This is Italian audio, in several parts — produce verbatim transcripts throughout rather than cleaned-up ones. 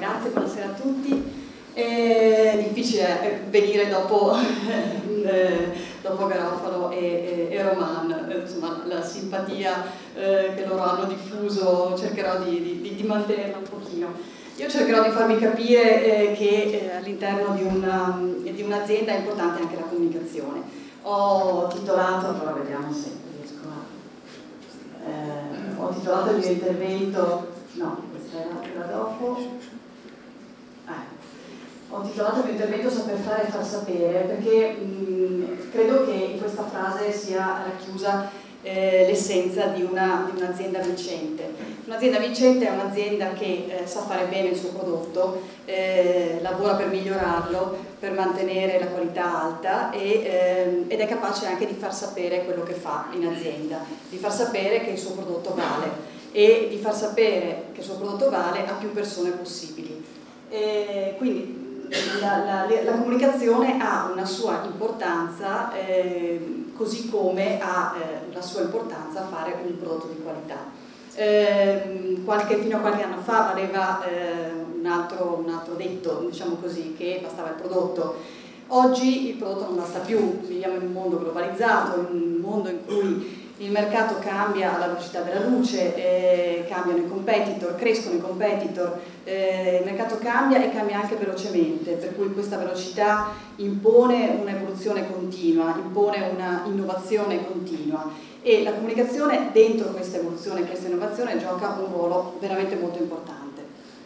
grazie, buonasera a tutti. È difficile venire dopo, eh, dopo Garofalo e, e, e Roman, insomma la simpatia eh, che loro hanno diffuso cercherò di, di, di mantenerla un pochino. Io cercherò di farvi capire eh, che eh, all'interno di un'azienda un è importante anche la comunicazione. Ho titolato, allora vediamo se riesco a... Eh, ho titolato il mio intervento, no, questa era quella dopo. Eh. Ho titolato il mio intervento Saper fare e far sapere perché mh, credo che in questa frase sia racchiusa eh, l'essenza di un'azienda un vincente. Un'azienda vincente è un'azienda che eh, sa fare bene il suo prodotto, eh, lavora per migliorarlo, per mantenere la qualità alta e, eh, ed è capace anche di far sapere quello che fa in azienda, di far sapere che il suo prodotto vale e di far sapere che il suo prodotto vale a più persone possibili. E quindi La, la, la comunicazione ha una sua importanza eh, così come ha eh, la sua importanza fare un prodotto di qualità. Eh, qualche, fino a qualche anno fa valeva eh, un, altro, un altro detto, diciamo così, che bastava il prodotto. Oggi il prodotto non basta più, viviamo in un mondo globalizzato, in un mondo in cui il mercato cambia alla velocità della luce, eh, cambiano i competitor, crescono i competitor, eh, il mercato cambia e cambia anche velocemente, per cui questa velocità impone un'evoluzione continua, impone una innovazione continua e la comunicazione dentro questa evoluzione e questa innovazione gioca un ruolo veramente molto importante.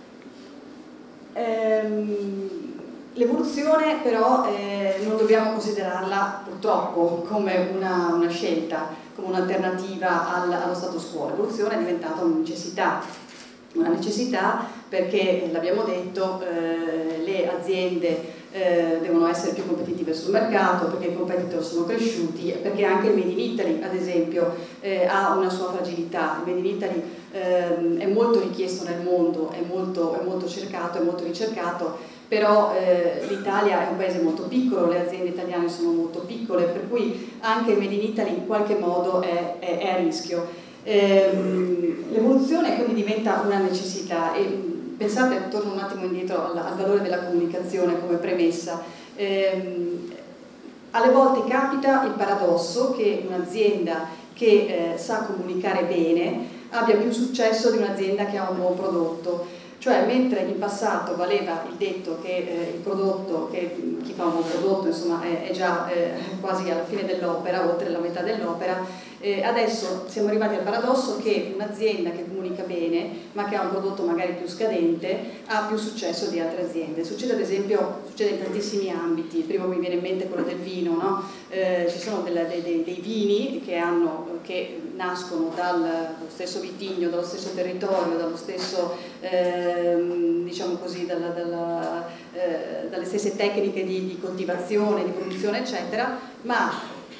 Ehm, L'evoluzione però eh, non dobbiamo considerarla purtroppo come una, una scelta, come un'alternativa al, allo status quo. L'evoluzione è diventata una necessità, una necessità perché, l'abbiamo detto, eh, le aziende eh, devono essere più competitive sul mercato, perché i competitor sono cresciuti, perché anche il Made in Italy, ad esempio, eh, ha una sua fragilità. Il Made in Italy eh, è molto richiesto nel mondo, è molto, è molto cercato, è molto ricercato, però eh, l'Italia è un paese molto piccolo, le aziende italiane sono molto piccole, per cui anche il Made in Italy in qualche modo è, è, è a rischio. Ehm, L'evoluzione quindi diventa una necessità e pensate, torno un attimo indietro al, al valore della comunicazione come premessa. Ehm, alle volte capita il paradosso che un'azienda che eh, sa comunicare bene abbia più successo di un'azienda che ha un buon prodotto. Cioè, mentre in passato valeva il detto che eh, il prodotto, che chi fa un buon prodotto insomma è, è già eh, quasi alla fine dell'opera, oltre la metà dell'opera, eh, adesso siamo arrivati al paradosso che un'azienda che comunica bene, ma che ha un prodotto magari più scadente, ha più successo di altre aziende. Succede ad esempio, succede in tantissimi ambiti, il primo mi viene in mente quello del vino, no? Eh, ci sono delle, dei, dei, dei vini che, hanno, che nascono dallo stesso vitigno, dallo stesso territorio, dallo stesso... Eh, diciamo così, dalla, dalla, eh, dalle stesse tecniche di, di coltivazione, di produzione eccetera, ma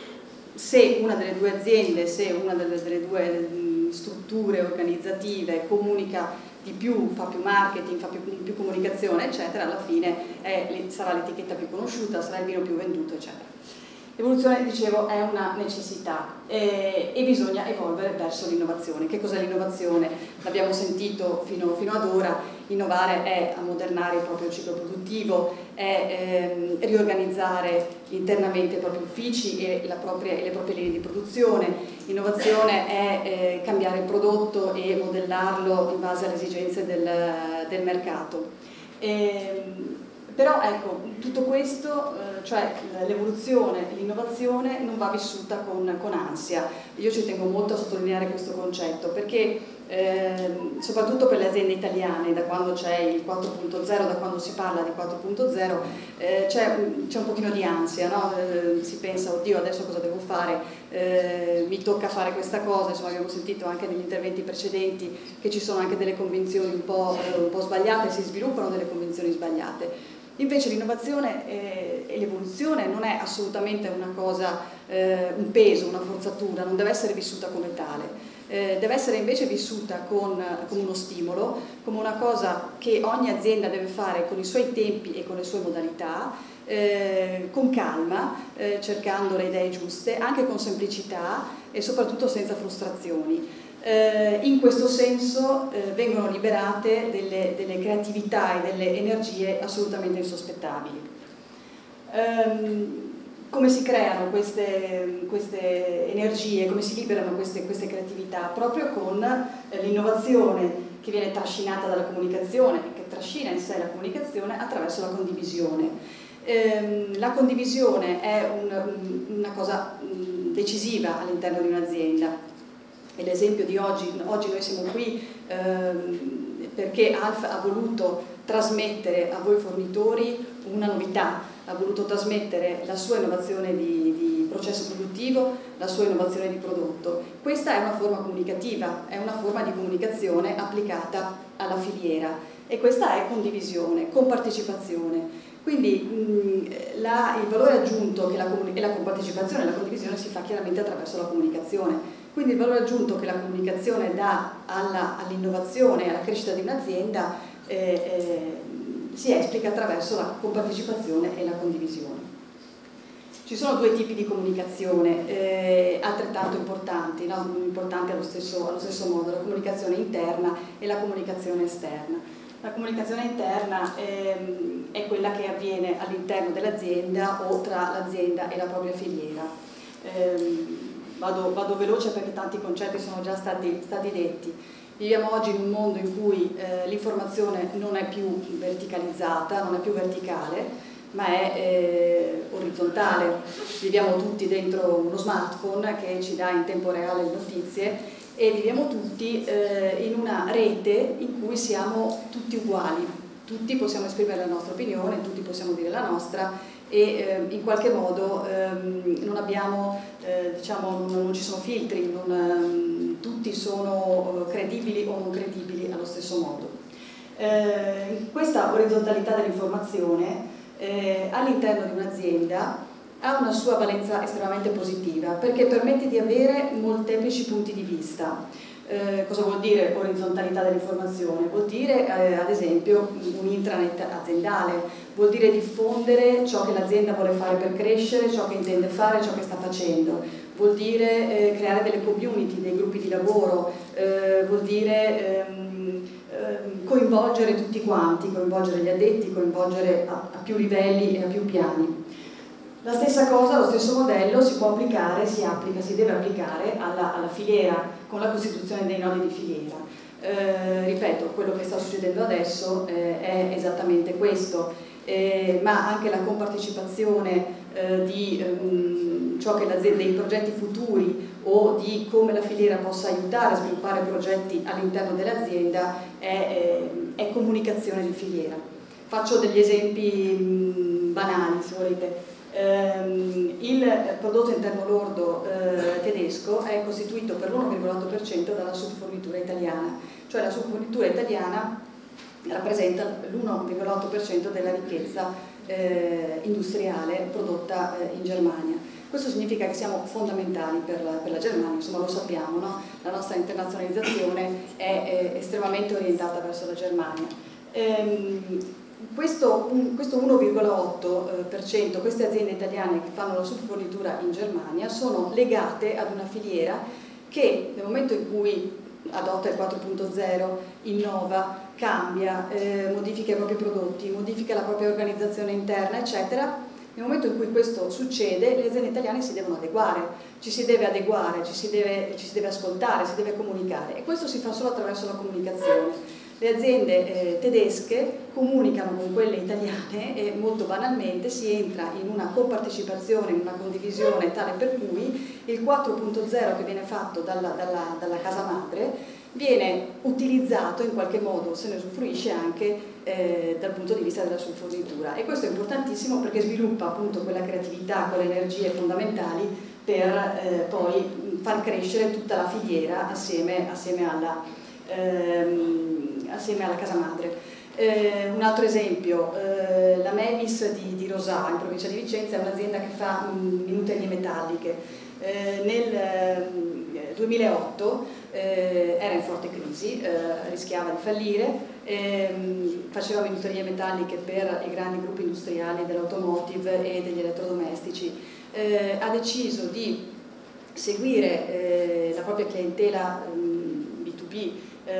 se una delle due aziende, se una delle, delle due strutture organizzative comunica di più, fa più marketing, fa più, più comunicazione eccetera, alla fine è, sarà l'etichetta più conosciuta, sarà il vino più venduto eccetera. L'evoluzione, dicevo, è una necessità eh, e bisogna evolvere verso l'innovazione. Che cos'è l'innovazione? L'abbiamo sentito fino, fino ad ora, innovare è ammodernare il proprio ciclo produttivo, è ehm, riorganizzare internamente i propri uffici e, la propria, e le proprie linee di produzione. Innovazione è eh, cambiare il prodotto e modellarlo in base alle esigenze del, del mercato. E, Però ecco, tutto questo, eh, cioè l'evoluzione, l'innovazione non va vissuta con, con ansia. Io ci tengo molto a sottolineare questo concetto perché eh, soprattutto per le aziende italiane, da quando c'è il quattro punto zero, da quando si parla di quattro punto zero, eh, c'è un pochino di ansia, no? Eh, si pensa, oddio adesso cosa devo fare, eh, mi tocca fare questa cosa, insomma abbiamo sentito anche negli interventi precedenti che ci sono anche delle convinzioni un po', eh, un po' sbagliate, si sviluppano delle convinzioni sbagliate. Invece l'innovazione eh, e l'evoluzione non è assolutamente una cosa, eh, un peso, una forzatura, non deve essere vissuta come tale, eh, deve essere invece vissuta con, come uno stimolo, come una cosa che ogni azienda deve fare con i suoi tempi e con le sue modalità, eh, con calma, eh, cercando le idee giuste, anche con semplicità e soprattutto senza frustrazioni. Eh, in questo senso eh, vengono liberate delle, delle creatività e delle energie assolutamente insospettabili. Um, come si creano queste, queste energie, come si liberano queste, queste creatività? Proprio con eh, l'innovazione che viene trascinata dalla comunicazione, che trascina in sé la comunicazione attraverso la condivisione. Ehm, la condivisione è un, un, una cosa mh, decisiva all'interno di un'azienda. E l'esempio di oggi, oggi noi siamo qui ehm, perché Alf ha voluto trasmettere a voi fornitori una novità, ha voluto trasmettere la sua innovazione di, di processo produttivo, la sua innovazione di prodotto. Questa è una forma comunicativa, è una forma di comunicazione applicata alla filiera e questa è condivisione, compartecipazione. Quindi mh, la, il valore aggiunto che la, e la compartecipazione e la condivisione si fa chiaramente attraverso la comunicazione. Quindi il valore aggiunto che la comunicazione dà all'innovazione e alla crescita di un'azienda eh, eh, si esplica attraverso la compartecipazione e la condivisione. Ci sono due tipi di comunicazione eh, altrettanto importanti, no? importanti allo stesso, allo stesso modo, la comunicazione interna e la comunicazione esterna. La comunicazione interna ehm, è quella che avviene all'interno dell'azienda o tra l'azienda e la propria filiera. Ehm, vado, vado veloce perché tanti concetti sono già stati, stati detti. Viviamo oggi in un mondo in cui eh, l'informazione non è più verticalizzata, non è più verticale, ma è eh, orizzontale. Viviamo tutti dentro uno smartphone che ci dà in tempo reale le notizie e viviamo tutti eh, in una rete in cui siamo tutti uguali, tutti possiamo esprimere la nostra opinione, tutti possiamo dire la nostra e eh, in qualche modo ehm, non abbiamo, eh, diciamo, non, non ci sono filtri, non, ehm, tutti sono credibili o non credibili allo stesso modo. Eh, questa orizzontalità dell'informazione eh, all'interno di un'azienda ha una sua valenza estremamente positiva perché permette di avere molteplici punti di vista. Eh, cosa vuol dire orizzontalità dell'informazione? Vuol dire eh, ad esempio un intranet aziendale, vuol dire diffondere ciò che l'azienda vuole fare per crescere, ciò che intende fare, ciò che sta facendo, vuol dire eh, creare delle community, dei gruppi di lavoro, eh, vuol dire ehm, ehm, coinvolgere tutti quanti, coinvolgere gli addetti, coinvolgere a, a più livelli e a più piani. La stessa cosa, lo stesso modello si può applicare, si applica, si deve applicare alla, alla filiera, con la costituzione dei nodi di filiera. Eh, ripeto, quello che sta succedendo adesso eh, è esattamente questo, eh, ma anche la compartecipazione eh, di um, ciò che l'azienda, dei progetti futuri o di come la filiera possa aiutare a sviluppare progetti all'interno dell'azienda è, è, è comunicazione di filiera. Faccio degli esempi mh, banali, se volete. Um, il prodotto interno lordo uh, tedesco è costituito per l'uno virgola otto per cento dalla subfornitura italiana, cioè la subfornitura italiana rappresenta l'uno virgola otto per cento della ricchezza uh, industriale prodotta uh, in Germania. Questo significa che siamo fondamentali per la, per la Germania, insomma lo sappiamo, no? La nostra internazionalizzazione è, è estremamente orientata verso la Germania. Um, Questo, questo uno virgola otto per cento, queste aziende italiane che fanno la subfornitura in Germania sono legate ad una filiera che nel momento in cui adotta il quattro punto zero, innova, cambia, eh, modifica i propri prodotti, modifica la propria organizzazione interna, eccetera, nel momento in cui questo succede le aziende italiane si devono adeguare, ci si deve adeguare, ci si deve, ci si deve ascoltare, si deve comunicare e questo si fa solo attraverso la comunicazione. Le aziende eh, tedesche comunicano con quelle italiane e molto banalmente si entra in una compartecipazione, in una condivisione tale per cui il quattro punto zero che viene fatto dalla, dalla, dalla casa madre viene utilizzato in qualche modo, se ne usufruisce anche eh, dal punto di vista della subfornitura e questo è importantissimo perché sviluppa appunto quella creatività, quelle energie fondamentali per eh, poi far crescere tutta la filiera assieme, assieme alla ehm, assieme alla casa madre. Eh, un altro esempio, eh, la Mevis di, di Rosà, in provincia di Vicenza, è un'azienda che fa um, minuterie metalliche. Eh, nel eh, duemilaotto eh, era in forte crisi, eh, rischiava di fallire, ehm, faceva minuterie metalliche per i grandi gruppi industriali dell'automotive e degli elettrodomestici. Eh, ha deciso di seguire eh, la propria clientela um, P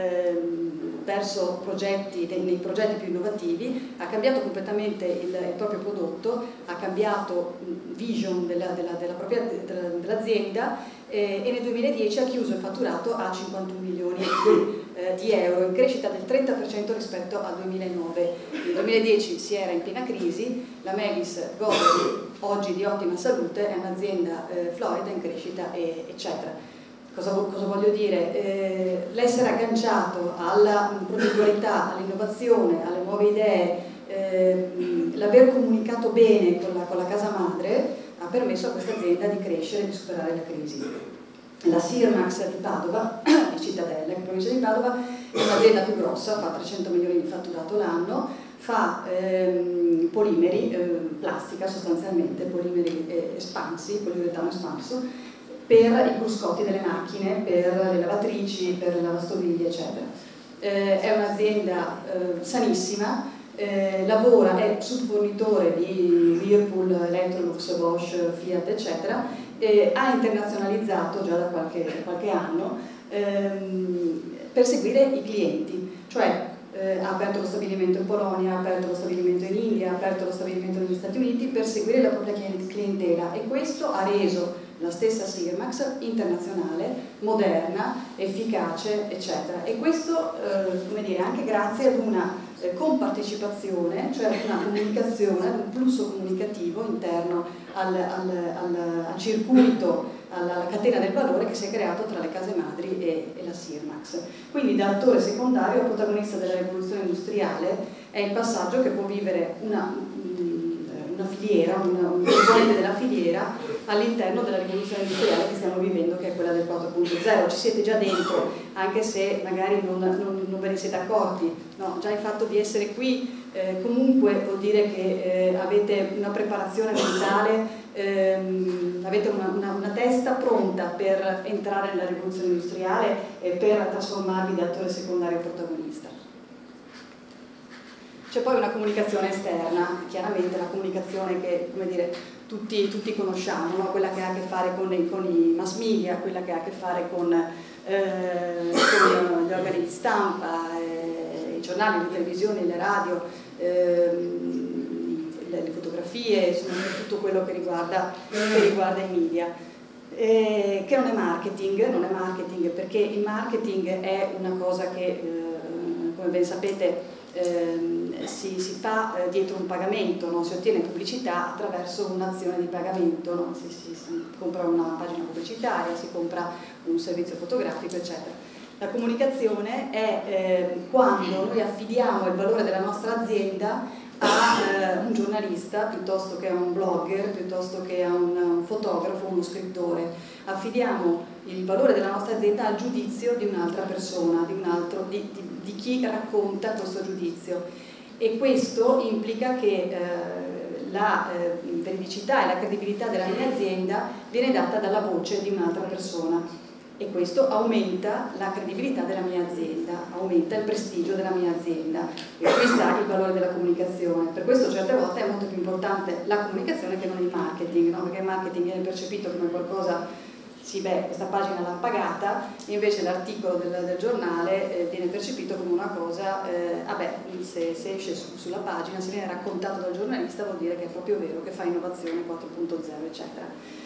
ehm, verso progetti, nei, nei progetti più innovativi, ha cambiato completamente il, il proprio prodotto, ha cambiato vision della, della, della propria dell'azienda eh, e nel duemiladieci ha chiuso il fatturato a cinquantuno milioni di, eh, di euro, in crescita del trenta per cento rispetto al duemilanove. Nel duemiladieci si era in piena crisi, la Mevis gode oggi di ottima salute, è un'azienda eh, florida, in crescita, e, eccetera. Cosa, cosa voglio dire? Eh, l'essere agganciato alla progettualità, all'innovazione, alle nuove idee, eh, l'aver comunicato bene con la, con la casa madre ha permesso a questa azienda di crescere e di superare la crisi. La Sirmax di Padova, di Cittadella, in provincia di Padova, è un'azienda più grossa, fa trecento milioni di fatturato l'anno, fa ehm, polimeri, eh, plastica sostanzialmente, polimeri eh, espansi, poliuretano espanso, per i cruscotti delle macchine, per le lavatrici, per le lavastoviglie, eccetera. Eh, è un'azienda eh, sanissima, eh, lavora, è subfornitore di Whirlpool, Electrolux, Bosch, Fiat, eccetera, eh, ha internazionalizzato già da qualche, qualche anno ehm, per seguire i clienti, cioè eh, ha aperto lo stabilimento in Polonia, ha aperto lo stabilimento in India, ha aperto lo stabilimento negli Stati Uniti per seguire la propria clientela, e questo ha reso la stessa Sirmax internazionale, moderna, efficace, eccetera. E questo eh, come dire, anche grazie ad una eh, compartecipazione, cioè ad una comunicazione, ad un flusso comunicativo interno al, al, al, al circuito, alla, alla catena del valore che si è creato tra le case madri e, e la Sirmax. Quindi da attore secondario a protagonista della rivoluzione industriale è il passaggio che può vivere una una filiera, una, un componente della filiera all'interno della rivoluzione industriale che stiamo vivendo, che è quella del quattro punto zero. Ci siete già dentro, anche se magari non, non, non ve ne siete accorti, no? Già il fatto di essere qui eh, comunque vuol dire che eh, avete una preparazione mentale, ehm, avete una, una, una testa pronta per entrare nella rivoluzione industriale e per trasformarvi da attore secondario a protagonista. C'è poi una comunicazione esterna, chiaramente la comunicazione che, come dire, tutti, tutti conosciamo, no? Quella che ha a che fare con i, con i mass media, quella che ha a che fare con, eh, con gli organi di stampa, eh, i giornali, le televisioni, le radio, eh, le, le fotografie, insomma tutto quello che riguarda, che riguarda i media. Eh, che non è marketing, non è marketing perché il marketing è una cosa che, eh, come ben sapete, Eh, si, si fa eh, dietro un pagamento, no? Si ottiene pubblicità attraverso un'azione di pagamento, no? si, si, si compra una pagina pubblicitaria, si compra un servizio fotografico, eccetera. La comunicazione è eh, quando noi affidiamo il valore della nostra azienda a eh, un giornalista piuttosto che a un blogger, piuttosto che a un, un fotografo, uno scrittore. Affidiamo il valore della nostra azienda al giudizio di un'altra persona, di, un altro, di, di, di chi racconta questo giudizio, e questo implica che eh, la eh, veridicità e la credibilità della mia azienda viene data dalla voce di un'altra persona, e questo aumenta la credibilità della mia azienda, aumenta il prestigio della mia azienda, e qui sta il valore della comunicazione. Per questo certe volte è molto più importante la comunicazione che non il marketing, no? Perché il marketing viene percepito come qualcosa, sì beh, questa pagina l'ha pagata, invece l'articolo del, del giornale eh, viene percepito come una cosa, eh, vabbè, se, se esce su, sulla pagina, se viene raccontato dal giornalista, vuol dire che è proprio vero, che fa innovazione quattro punto zero, eccetera.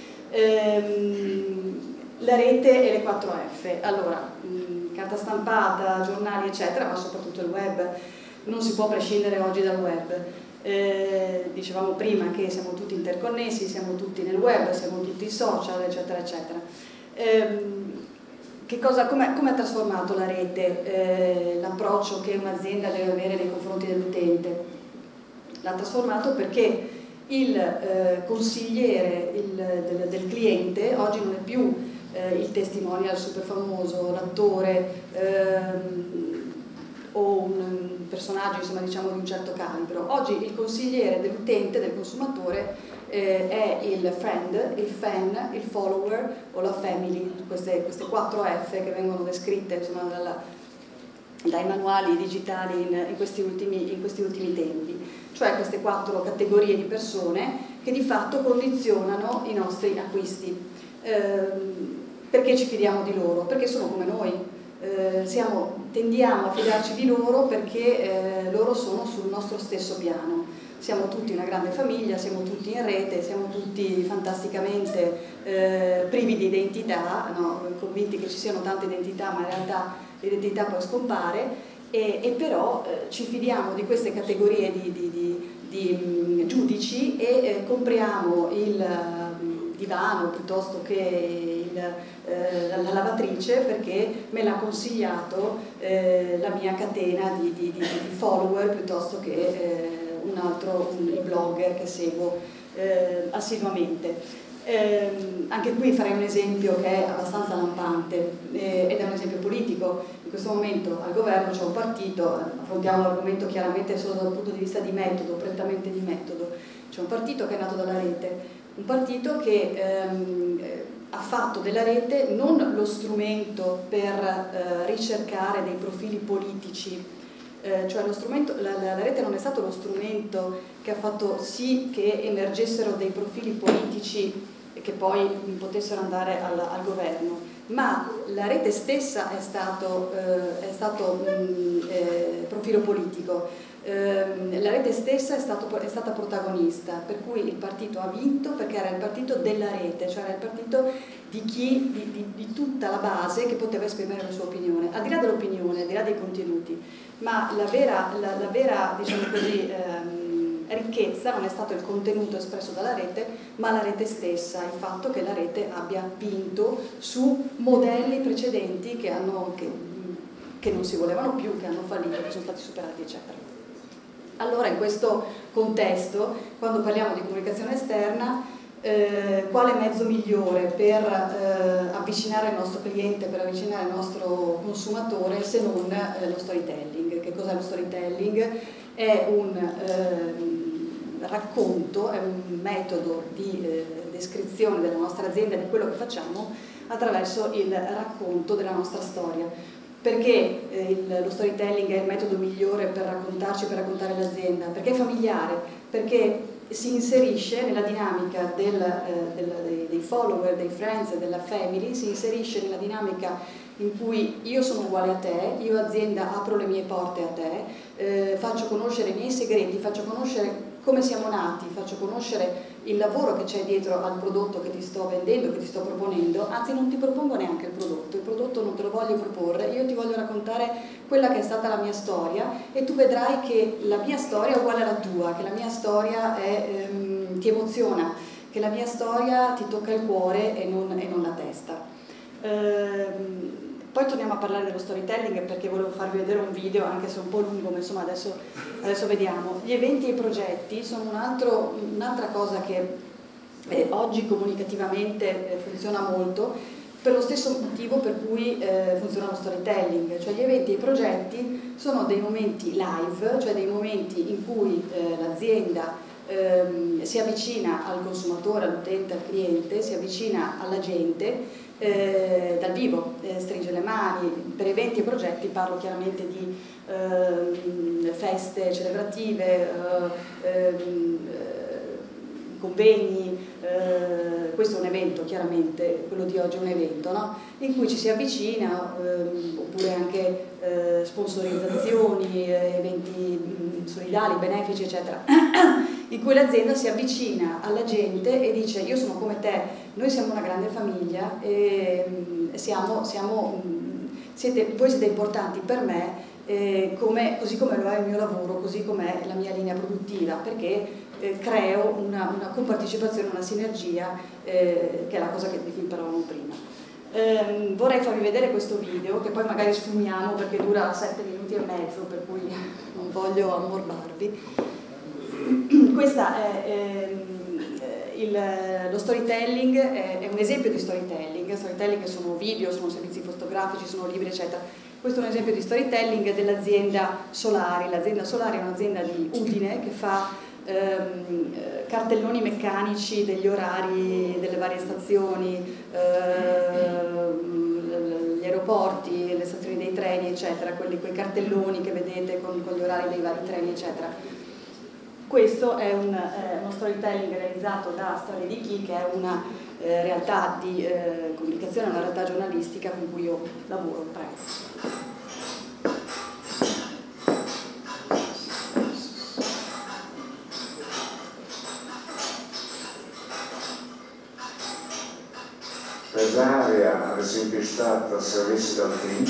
Ehm, la rete e le quattro F, allora, mh, carta stampata, giornali, eccetera, ma soprattutto il web, non si può prescindere oggi dal web. Eh, dicevamo prima che siamo tutti interconnessi, siamo tutti nel web, siamo tutti social, eccetera, eccetera. Eh, che cosa, come, come ha trasformato la rete eh, l'approccio che un'azienda deve avere nei confronti dell'utente? L'ha trasformato perché il eh, consigliere il, del, del cliente oggi non è più eh, il testimonial super famoso, l'attore, ehm, o un personaggio, insomma, diciamo di un certo calibro. Oggi il consigliere dell'utente, del consumatore, eh, è il friend, il fan, il follower o la family, queste, queste quattro F che vengono descritte, insomma, dalla, dai manuali digitali in, in, questi ultimi, in questi ultimi tempi, cioè queste quattro categorie di persone che di fatto condizionano i nostri acquisti. Eh, perché ci fidiamo di loro? Perché sono come noi. eh, siamo, tendiamo a fidarci di loro perché eh, loro sono sul nostro stesso piano. Siamo tutti una grande famiglia, siamo tutti in rete, siamo tutti fantasticamente eh, privi di identità, no? Convinti che ci siano tante identità, ma in realtà l'identità poi scompare, e, e però eh, ci fidiamo di queste categorie di, di, di, di mh, giudici e eh, compriamo il uh, divano piuttosto che il, eh, la lavatrice perché me l'ha consigliato eh, la mia catena di, di, di, di follower piuttosto che eh, un altro un, il blogger che seguo eh, assiduamente. Eh, anche qui farei un esempio che è abbastanza lampante eh, ed è un esempio politico. In questo momento al governo c'è un partito, affrontiamo l'argomento chiaramente solo dal punto di vista di metodo, prettamente di metodo. C'è un partito che è nato dalla rete, un partito che ehm, ha fatto della rete non lo strumento per eh, ricercare dei profili politici. Eh, cioè lo strumento, la, la, la rete non è stato lo strumento che ha fatto sì che emergessero dei profili politici che poi potessero andare al, al governo, ma la rete stessa è stato, eh, è stato mh, eh, profilo politico. Eh, la rete stessa è, stato, è stata protagonista, per cui il partito ha vinto perché era il partito della rete, cioè era il partito di chi, di, di, di tutta la base che poteva esprimere la sua opinione, al di là dell'opinione, al di là dei contenuti. Ma la vera, la, la vera diciamo così, ehm, ricchezza non è stato il contenuto espresso dalla rete, ma la rete stessa, il fatto che la rete abbia vinto su modelli precedenti che, hanno, che, che non si volevano più, che hanno fallito, che sono stati superati, eccetera. Allora, in questo contesto, quando parliamo di comunicazione esterna, Eh, quale mezzo migliore per eh, avvicinare il nostro cliente, per avvicinare il nostro consumatore se non eh, lo storytelling? Che cos'è lo storytelling? È un eh, racconto, è un metodo di eh, descrizione della nostra azienda, di quello che facciamo, attraverso il racconto della nostra storia. Perché eh, il, lo storytelling è il metodo migliore per raccontarci, per raccontare l'azienda? Perché è familiare, perché si inserisce nella dinamica del, eh, del, dei, dei follower, dei friends, della family, si inserisce nella dinamica in cui io sono uguale a te, io azienda apro le mie porte a te, eh, faccio conoscere i miei segreti, faccio conoscere come siamo nati, faccio conoscere il lavoro che c'è dietro al prodotto che ti sto vendendo, che ti sto proponendo, anzi non ti propongo neanche il prodotto, il prodotto non te lo voglio proporre, io ti voglio raccontare quella che è stata la mia storia e tu vedrai che la mia storia è uguale alla tua, che la mia storia è, ehm, ti emoziona, che la mia storia ti tocca il cuore e non, e non la testa. Ehm, Poi torniamo a parlare dello storytelling perché volevo farvi vedere un video, anche se è un po' lungo, ma insomma adesso, adesso vediamo. Gli eventi e i progetti sono un altro, un'altra cosa che eh, oggi comunicativamente eh, funziona molto, per lo stesso motivo per cui eh, funziona lo storytelling. Cioè gli eventi e i progetti sono dei momenti live, cioè dei momenti in cui eh, l'azienda ehm, si avvicina al consumatore, all'utente, al cliente, si avvicina alla gente, Eh, dal vivo, eh, stringe le mani. Per eventi e progetti parlo chiaramente di eh, feste celebrative, eh, eh, convegni, eh, questo è un evento chiaramente, quello di oggi è un evento, no? In cui ci si avvicina, eh, oppure anche eh, sponsorizzazioni, eh, eventi mh, solidali, benefici eccetera, in cui l'azienda si avvicina alla gente e dice io sono come te, noi siamo una grande famiglia e mh, siamo, siamo, mh, siete, voi siete importanti per me, eh, come, così come lo è il mio lavoro, così come è la mia linea produttiva, perché eh, creo una, una compartecipazione, una sinergia, eh, che è la cosa che, di cui parlavamo prima. Eh, vorrei farvi vedere questo video, che poi magari sfumiamo perché dura sette minuti e mezzo, per cui non voglio ammorbarvi. Questa è... Eh, Il, lo storytelling è, è un esempio di storytelling, storytelling sono video, sono servizi fotografici, sono libri eccetera. Questo è un esempio di storytelling dell'azienda Solari. L'azienda Solari è un'azienda di Udine che fa ehm, cartelloni meccanici degli orari delle varie stazioni, ehm, gli aeroporti, le stazioni dei treni eccetera, quelli, quei cartelloni che vedete con, con gli orari dei vari treni eccetera. Questo è un, eh, uno storytelling realizzato da Storie di Chi, che è una eh, realtà di eh, comunicazione, una realtà giornalistica con cui io lavoro. Prego. Pesaria, ad esempio, è stata servizi dal team,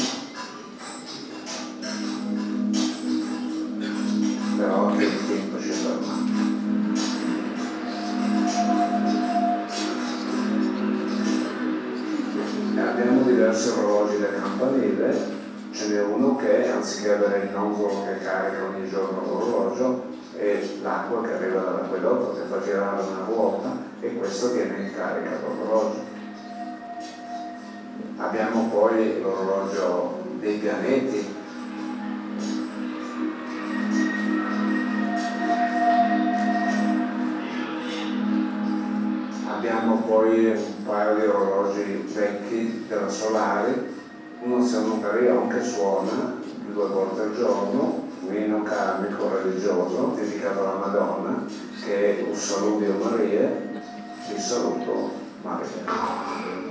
però anche il tempo ci è fermato. Abbiamo diversi orologi da campanile, ce n'è uno che anziché avere il nodolo che carica ogni giorno l'orologio è l'acqua che arriva dall'acquedotto che fa girare una ruota e questo tiene in carica l'orologio. Abbiamo poi l'orologio dei pianeti, abbiamo poi un paio di orologi vecchi della Solari, uno San Carion che suona due volte al giorno, un inno carmico religioso dedicato alla Madonna, che è un saludio Maria, vi saluto Maria.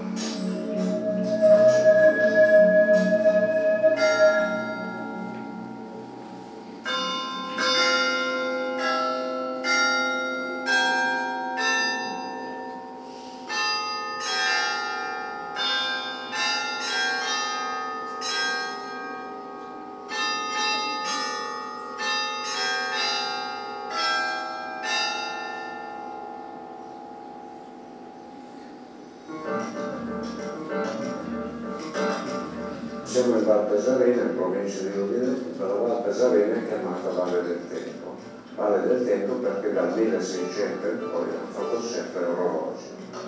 Siamo in Val Pesarena, in provincia di Udine, la Val Pesarena è chiamata Valle del Tempo. Valle del Tempo perché dal milleseicento in poi hanno fatto sempre orologi.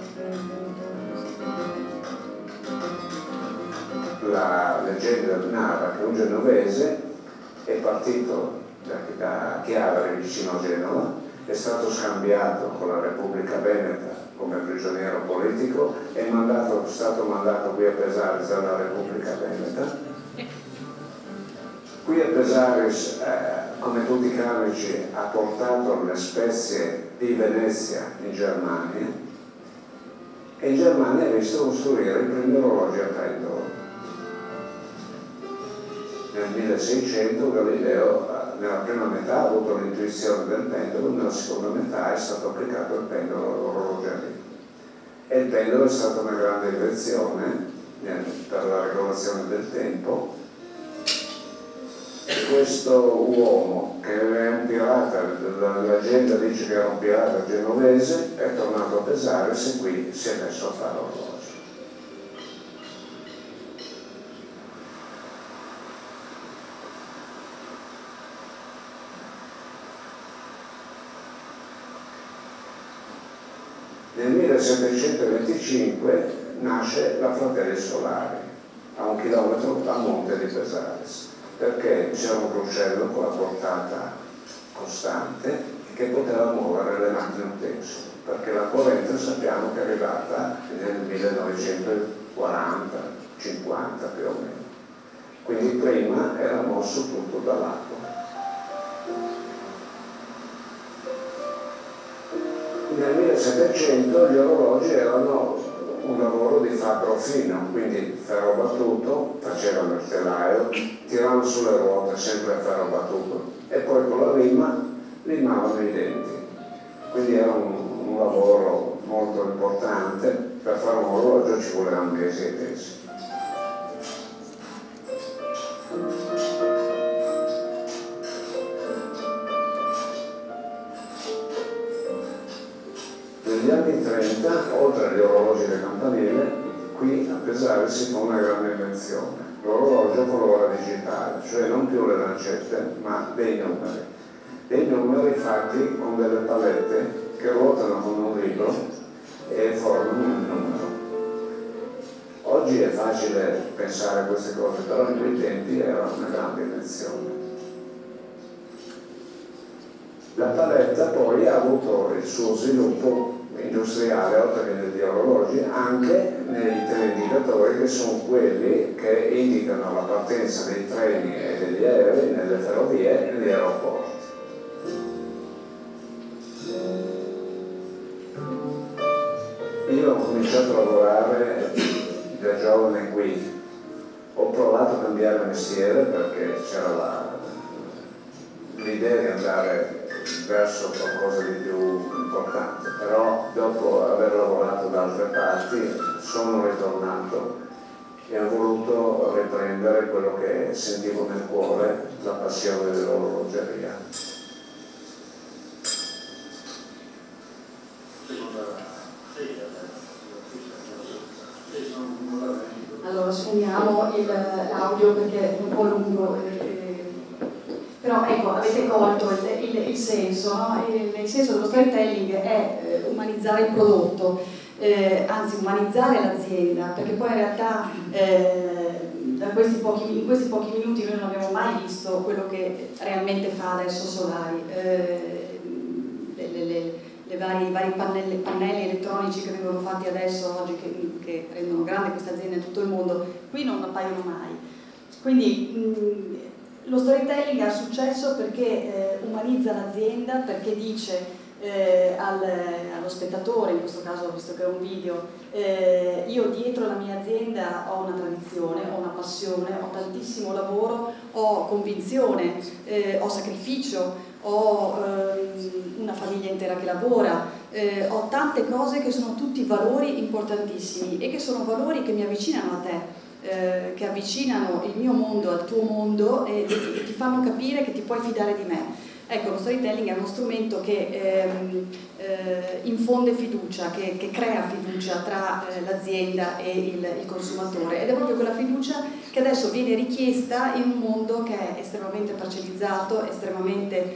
La leggenda narra che un genovese è partito da, da Chiavari vicino a Genova, è stato scambiato con la Repubblica Veneta come prigioniero politico, è mandato, stato mandato qui a Pesaris dalla Repubblica Veneta. Qui a Pesaris, eh, come tutti i carnici, ha portato le spezie di Venezia in Germania e in Germania ha visto costruire i primi orologi a pendolo. Nel milleseicento Galileo nella prima metà ha avuto l'intuizione del pendolo, nella seconda metà è stato applicato il pendolo all'orologeria. E il pendolo è stata una grande invenzione per la regolazione del tempo. Questo uomo, che è un pirata, la leggenda dice che era un pirata genovese, è tornato a Pesaris e qui si è messo a fare orologi. Nel millesettecentoventicinque nasce la Fratelli Solari, a un chilometro a monte di Pesaris, perché c'era un ruscello con la portata costante che poteva muovere le macchine utensili, perché la corrente sappiamo che è arrivata nel millenovecentoquaranta cinquanta più o meno, quindi prima era mosso tutto dall'acqua. Nel millesettecento gli orologi erano un lavoro di fabbro fino, quindi ferro battuto, facevano il telaio, tiravano sulle ruote sempre ferro battuto e poi con la lima limavano i denti. Quindi era un, un lavoro molto importante, per fare un orologio ci volevano mesi e mesi. Negli anni trenta, oltre agli orologi da campanile, qui a Pesaris si fa una grande invenzione, l'orologio con l'ora digitale, cioè non più le lancette, ma dei numeri. Dei numeri fatti con delle palette che ruotano con un libro e formano un numero. Oggi è facile pensare a queste cose, però in quei tempi era una grande invenzione. La paletta poi ha avuto il suo sviluppo industriale, oltre che negli orologi, anche nei teleindicatori, che sono quelli che indicano la partenza dei treni e degli aerei nelle ferrovie e negli aeroporti. Io ho cominciato a lavorare da giovane qui, ho provato per cambiare mestiere perché c'era l'idea di andare verso qualcosa di più importante, però dopo aver lavorato da altre parti sono ritornato e ho voluto riprendere quello che sentivo nel cuore, la passione dell'orologeria. Allora spegniamo l'audio perché è un po' lungo, eh, però ecco, avete colto il, il, il senso, no? il, il senso dello storytelling è eh, umanizzare il prodotto, eh, anzi umanizzare l'azienda, perché poi in realtà eh, da questi pochi, in questi pochi minuti noi non abbiamo mai visto quello che realmente fa adesso Solari. Eh, le, le, le, I vari, vari pannelli, pannelli elettronici che vengono fatti adesso, oggi, che, che rendono grande questa azienda in tutto il mondo, qui non appaiono mai. Quindi mh, lo storytelling ha successo perché eh, umanizza l'azienda, perché dice eh, al, allo spettatore, in questo caso visto che è un video, eh, io dietro la mia azienda ho una tradizione, ho una passione, ho tantissimo lavoro, ho convinzione, eh, ho sacrificio, ho ehm, una famiglia intera che lavora, eh, ho tante cose che sono tutti valori importantissimi e che sono valori che mi avvicinano a te, eh, che avvicinano il mio mondo al tuo mondo e, e ti fanno capire che ti puoi fidare di me. Ecco, lo storytelling è uno strumento che ehm, eh, infonde fiducia, che, che crea fiducia tra eh, l'azienda e il, il consumatore, ed è proprio quella fiducia che adesso viene richiesta in un mondo che è estremamente parcellizzato, estremamente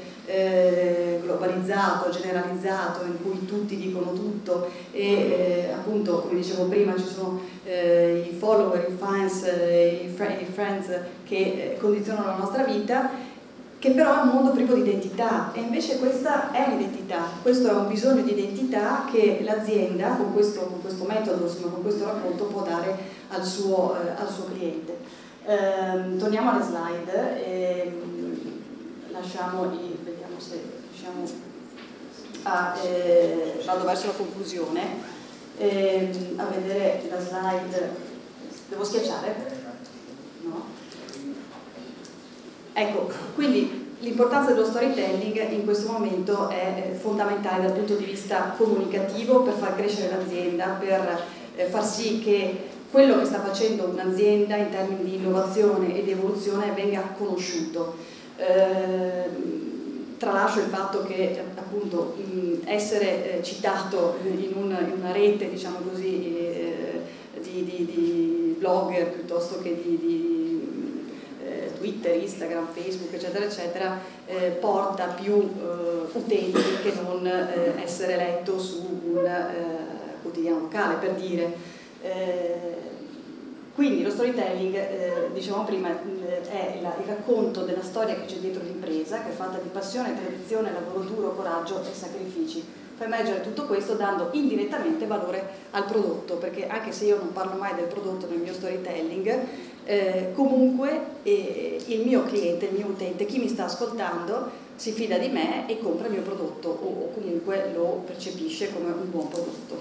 eh, globalizzato, generalizzato, in cui tutti dicono tutto e eh, appunto, come dicevo prima, ci sono eh, i follower, i fans, eh, i, fr i friends che eh, condizionano la nostra vita, che però è un mondo privo di identità, e invece questa è l'identità, questo è un bisogno di identità che l'azienda con questo, con questo metodo, insomma, con questo racconto può dare al suo, eh, al suo cliente. Eh, torniamo alle slide e lasciamo i, vediamo se riusciamo a, eh, vado verso la conclusione, eh, a vedere la slide. Devo schiacciare? No? Ecco, quindi l'importanza dello storytelling in questo momento è fondamentale dal punto di vista comunicativo per far crescere l'azienda, per eh, far sì che quello che sta facendo un'azienda in termini di innovazione e di evoluzione venga conosciuto. Eh, tralascio il fatto che appunto essere eh, citato in, un, in una rete, diciamo così, eh, di, di, di blogger piuttosto che di, di Twitter, Instagram, Facebook, eccetera, eccetera, eh, porta più eh, utenti che non eh, essere letto su un eh, quotidiano locale, per dire. Eh, quindi lo storytelling, eh, dicevamo prima, eh, è la, il racconto della storia che c'è dietro l'impresa, che è fatta di passione, tradizione, lavoro duro, coraggio e sacrifici. Fa emergere tutto questo dando indirettamente valore al prodotto, perché anche se io non parlo mai del prodotto nel mio storytelling, eh, comunque eh, il mio cliente, il mio utente, chi mi sta ascoltando si fida di me e compra il mio prodotto o, o comunque lo percepisce come un buon prodotto.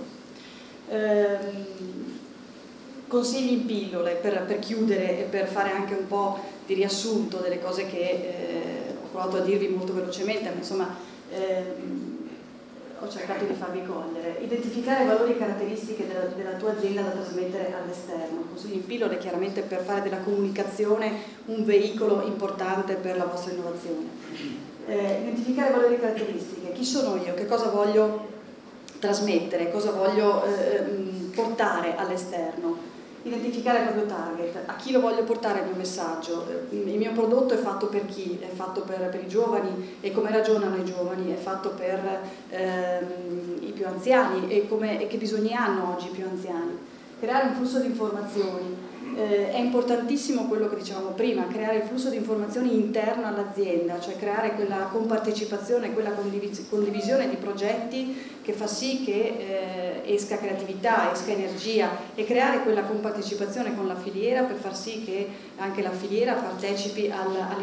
Ehm, consigli in pillole per, per chiudere e per fare anche un po' di riassunto delle cose che eh, ho provato a dirvi molto velocemente, ma insomma ehm, ho cercato di farvi cogliere. Identificare valori e caratteristiche della, della tua azienda da trasmettere all'esterno. Consigli in pillole chiaramente per fare della comunicazione un veicolo importante per la vostra innovazione. Eh, identificare valori e caratteristiche. Chi sono io? Che cosa voglio trasmettere? Cosa voglio eh, portare all'esterno? Identificare il proprio target, a chi lo voglio portare il mio messaggio, il mio prodotto è fatto per chi, è fatto per, per i giovani e come ragionano i giovani, è fatto per ehm, i più anziani e, come, e che bisogni hanno oggi i più anziani. Creare un flusso di informazioni, eh, è importantissimo quello che dicevamo prima, creare il flusso di informazioni interno all'azienda, cioè creare quella compartecipazione, quella condivis condivisione di progetti che fa sì che eh, esca creatività, esca energia, e creare quella compartecipazione con la filiera per far sì che anche la filiera partecipi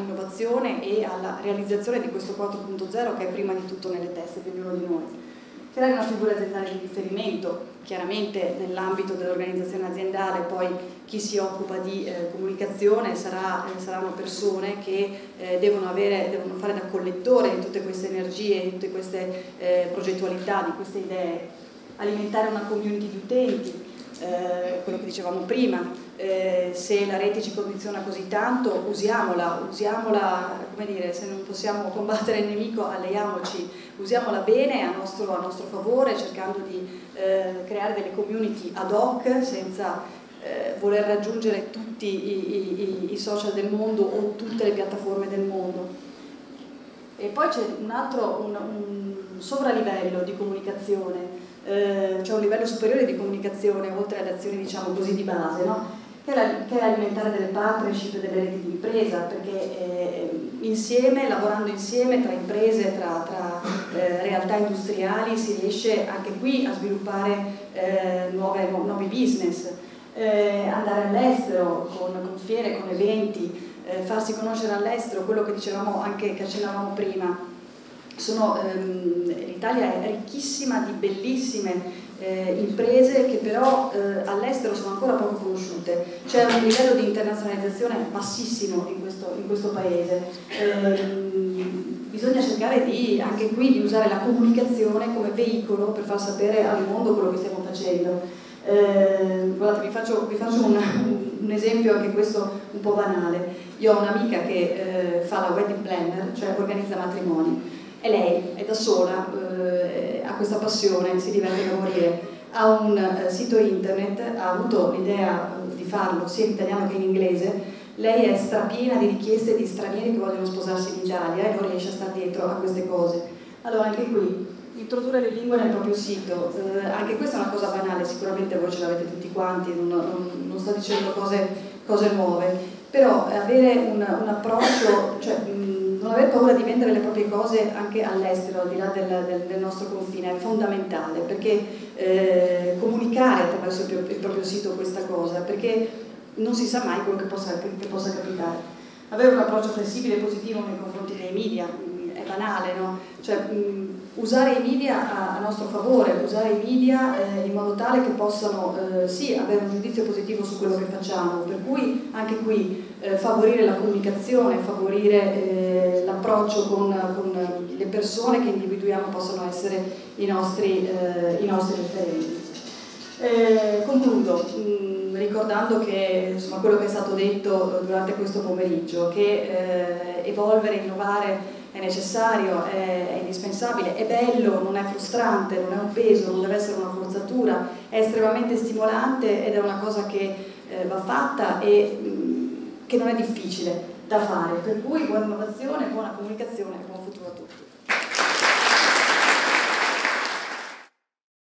all'innovazione e alla realizzazione di questo quattro punto zero che è prima di tutto nelle teste di ognuno di noi. creare una figura aziendale di riferimento, chiaramente nell'ambito dell'organizzazione aziendale poi chi si occupa di eh, comunicazione sarà, eh, saranno persone che eh, devono, avere, devono fare da collettore di tutte queste energie, di tutte queste eh, progettualità, di queste idee, alimentare una community di utenti, eh, quello che dicevamo prima, eh, se la rete ci condiziona così tanto usiamola, usiamola, come dire, se non possiamo combattere il nemico alleiamoci, usiamola bene a nostro, a nostro favore, cercando di eh, creare delle community ad hoc senza eh, voler raggiungere tutti i, i, i social del mondo o tutte le piattaforme del mondo. E poi c'è un altro, un, un sovralivello di comunicazione, eh, c'è un livello superiore di comunicazione oltre alle azioni, diciamo così, di base, no? Che è, la, che è alimentare delle partnership e delle reti di impresa, perché eh, insieme, lavorando insieme tra imprese, tra, tra eh, realtà industriali, si riesce anche qui a sviluppare eh, nuove, nu nuovi business, eh, andare all'estero con, con fiere, con eventi, eh, farsi conoscere all'estero, quello che dicevamo anche, che accennavamo prima. Ehm, l'Italia è ricchissima di bellissime Eh, imprese che però eh, all'estero sono ancora poco conosciute. C'è un livello di internazionalizzazione bassissimo in questo, in questo paese. Eh, bisogna cercare di, anche qui, di usare la comunicazione come veicolo per far sapere al mondo quello che stiamo facendo. Eh, guardate, vi faccio, vi faccio un, un esempio, anche questo un po' banale. Io ho un'amica che eh, fa la wedding planner, cioè organizza matrimoni. E lei è da sola, eh, ha questa passione, si diverte da morire, ha un eh, sito internet, ha avuto l'idea di farlo sia in italiano che in inglese. Lei è strapiena di richieste di stranieri che vogliono sposarsi in Italia e non riesce a stare dietro a queste cose. Allora anche qui, introdurre le lingue nel proprio sito, eh, anche questa è una cosa banale, sicuramente voi ce l'avete tutti quanti, non, non, non sto dicendo cose, cose nuove, però avere un, un approccio, cioè, non aver paura di vendere le proprie cose anche all'estero, al di là del, del, del nostro confine, è fondamentale, perché eh, comunicare attraverso il, il proprio sito questa cosa, perché non si sa mai quello che possa, che, che possa capitare. Avere un approccio flessibile e positivo nei confronti dei media, è banale, no? Cioè, mh, usare i media a, a nostro favore, usare i media eh, in modo tale che possano eh, sì avere un giudizio positivo su quello che facciamo, per cui anche qui eh, favorire la comunicazione, favorire eh, l'approccio con, con le persone che individuiamo possono essere i nostri, eh, i nostri referenti. Eh, concludo mh, ricordando che insomma, quello che è stato detto durante questo pomeriggio, che eh, evolvere, innovare è necessario, è, è indispensabile, è bello, non è frustrante, non è un peso, non deve essere una forzatura, è estremamente stimolante ed è una cosa che eh, va fatta e mh, che non è difficile da fare, per cui buona innovazione, buona comunicazione e buon futuro a tutti.